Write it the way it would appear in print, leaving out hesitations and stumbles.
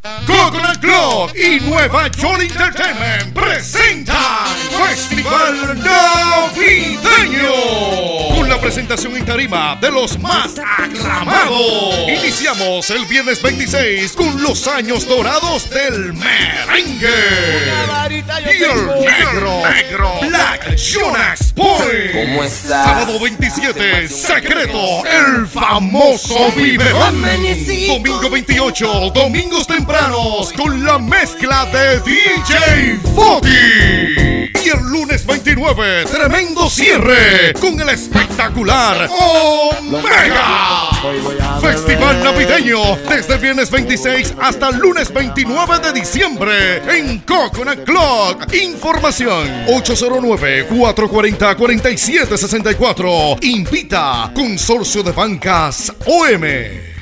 Coconut Club y Nueva York Entertainment presentan Festival Navideño con la presentación en tarima de los más aclamados. Iniciamos el viernes 26 con los años dorados del merengue y el negro Black Jonas Point. ¿Cómo estás? Sábado 27, Secreto, el famoso biberón. Domingo 28, domingos tempranos con la mezcla de DJ Foti. Y el lunes 29, tremendo cierre con el espectacular Omega. Festival navideño desde viernes 26 hasta lunes 29 de diciembre en Coconut Club. Información 809-440-4764. Invita Consorcio de Bancas OM.